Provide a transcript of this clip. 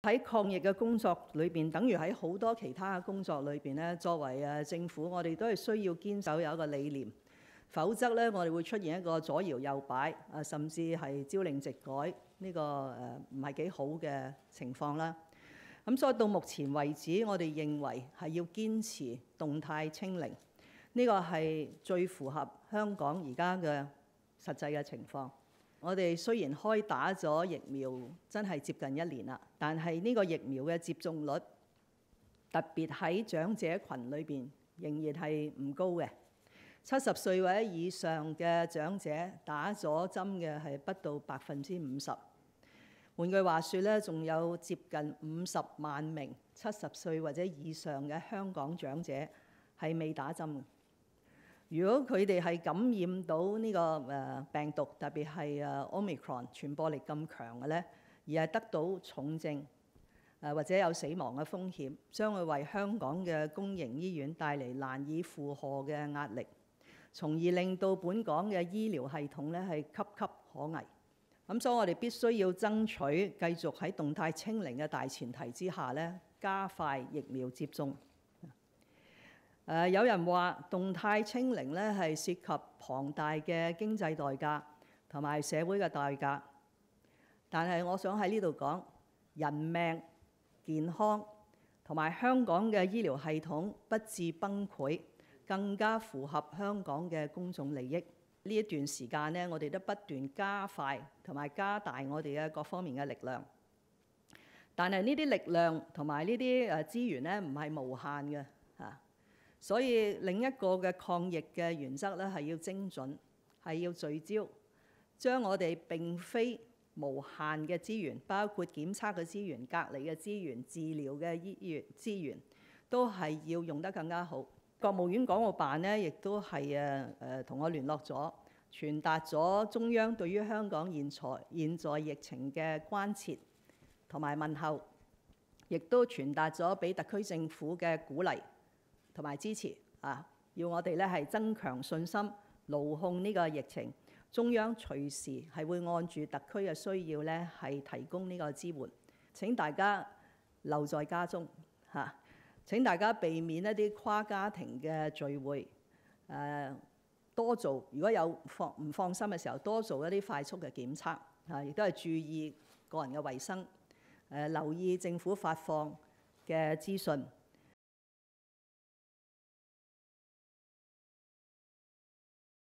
喺抗疫嘅工作裏邊，等於喺好多其他嘅工作裏邊咧，作為政府，我哋都係需要堅守有一個理念，否則咧我哋會出現一個左搖右擺甚至係朝令夕改呢個唔係幾好嘅情況啦。咁所以到目前為止，我哋認為係要堅持動態清零，呢個係最符合香港而家嘅實際嘅情況。我哋雖然開打咗疫苗，真係接近1年啦，但係呢個疫苗嘅接種率，特別喺長者群裏邊，仍然係唔高嘅。70歲或者以上嘅長者打咗針嘅係不到50%。換句話說咧，仲有接近50萬名70歲或者以上嘅香港長者係未打針嘅。如果佢哋係感染到呢個病毒，特別係Omicron 傳播力咁強嘅咧，而係得到重症或者有死亡嘅風險，將會為香港嘅公營醫院帶嚟難以負荷嘅壓力，從而令到本港嘅醫療系統咧係岌岌可危。咁所以我哋必須要爭取繼續喺動態清零嘅大前提之下咧，加快疫苗接種。有人話動態清零咧係涉及龐大嘅經濟代價同埋社會嘅代價，但係我想喺呢度講，人命健康同埋香港嘅醫療系統不致崩潰，更加符合香港嘅公眾利益。呢一段時間咧，我哋都不斷加快同埋加大我哋嘅各方面嘅力量，但係呢啲力量同埋呢啲資源咧唔係無限嘅嚇。所以另一個嘅抗疫嘅原則咧係要精準，係要聚焦，將我哋並非無限嘅資源，包括檢測嘅資源、隔離嘅資源、治療嘅醫院資源，都係要用得更加好。國務院港澳辦呢亦都係同我聯絡咗，傳達咗中央對於香港現在疫情嘅關切同埋問候，亦都傳達咗俾特區政府嘅鼓勵同埋支持要我哋咧係增強信心，牢控呢個疫情。中央隨時係會按住特區嘅需要咧係提供呢個支援。請大家留在家中請大家避免一啲跨家庭嘅聚會，多做如果有唔放心嘅時候，多做一啲快速嘅檢測亦都係注意個人嘅衞生，留意政府發放嘅資訊。